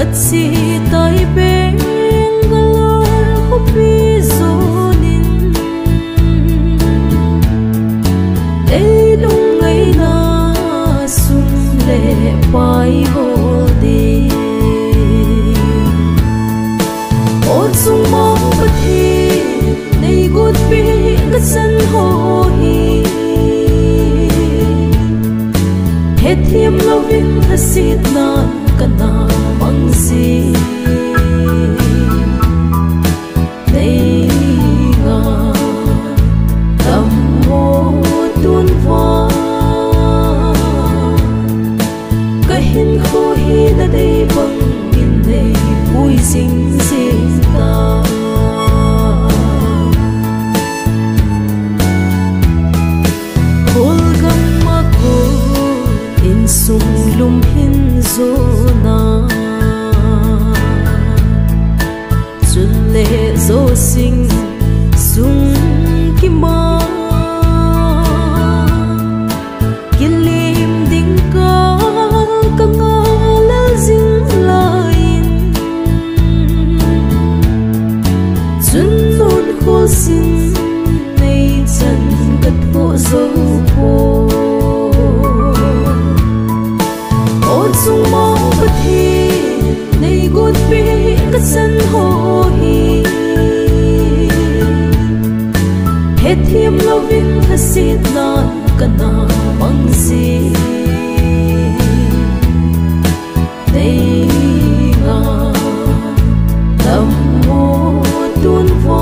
si tai beng galor hopi zonin ei lung ngai na sum le pai ho de ot sung mong pathi nei gut pi ka san ho hi het hiam lovin hasit na kana mang si nei nga tam mo tun va ka hin kho hi na dei bang in nei pui sing sing ta hol gam ma ko in sung lum hin zo na chun le zo sing sung ki ma kilim ding ka ka nga la zing lain chun nun kho sin nei chan kat ho zo po sung mong pathi nei gut pi ka san ho hi het hiam lovin hasit na kana mang si nei nga tam mo tun va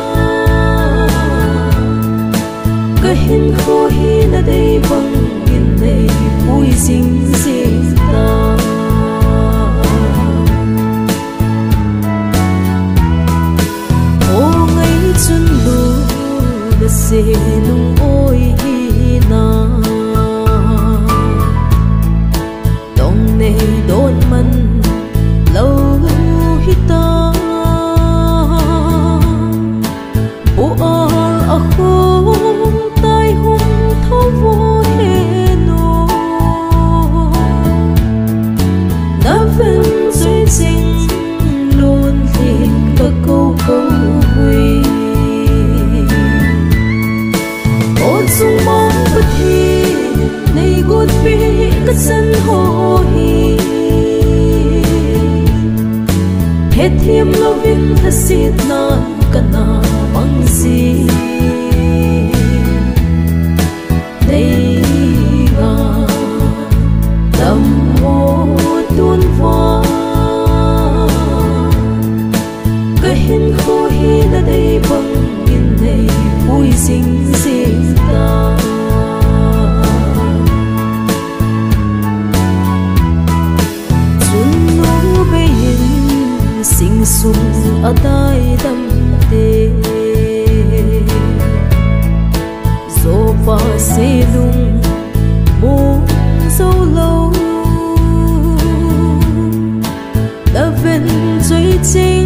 ka hin kho hi na dei bang in nei pui sing sing ta o ngai chun lu da se lung oi na dong nei don man lo hi ta o a kho tai hum thau vo he no na ven zui sing luôn thịt và câu câu huy ôn sung mong bất thi này gút pi cất sân hồ hi hết hiểm lo vin thật xịt nan kana mang si đây nga tâm mô tuôn va ka hin kho hi na dei bang in nei pui sing sing ta chun no be in sing sum atai dam te zo fa se lung mo zo lâu đã ven dưới